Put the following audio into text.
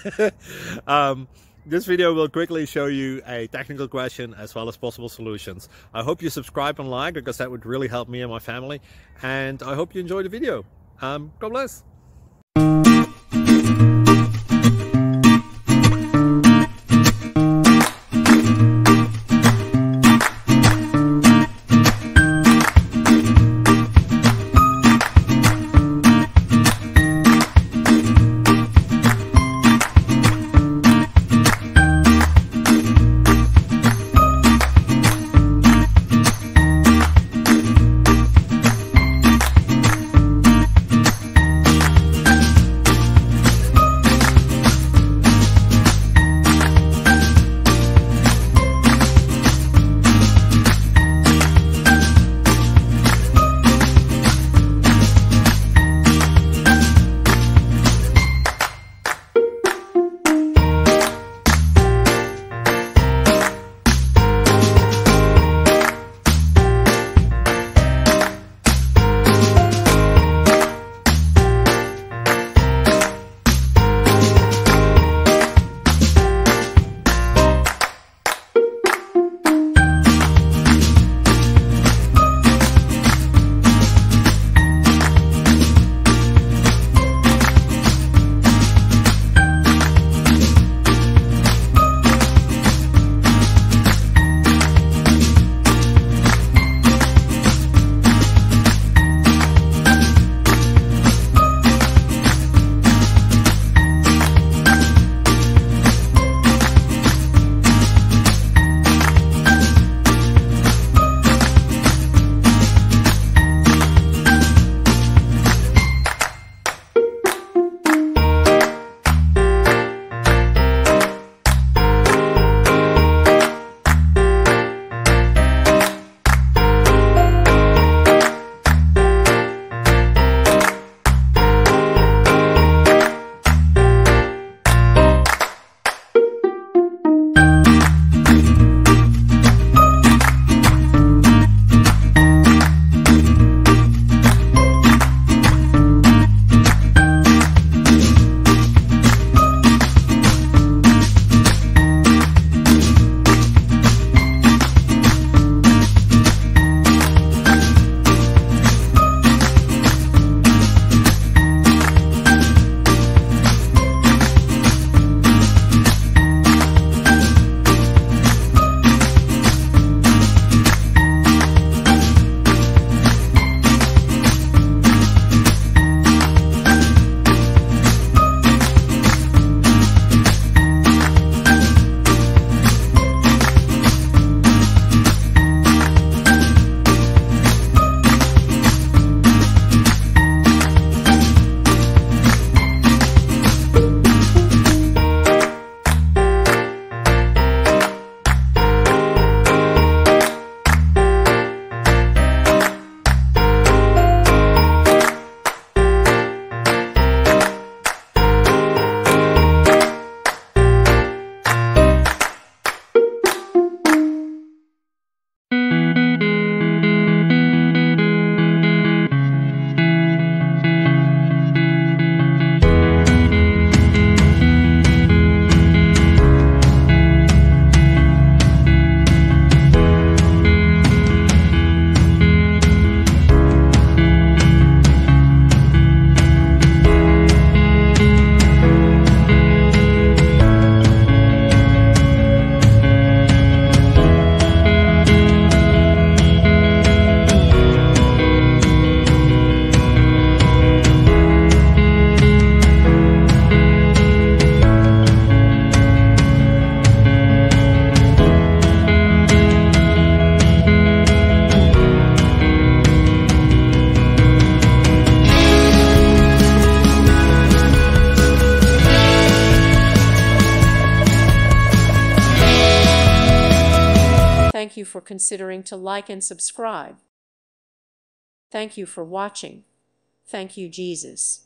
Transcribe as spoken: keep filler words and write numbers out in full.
um, this video will quickly show you a technical question as well as possible solutions. I hope you subscribe and like, because that would really help me and my family. And I hope you enjoy the video. Um, God bless. Thank you for considering to like and subscribe. Thank you for watching. Thank you, Jesus.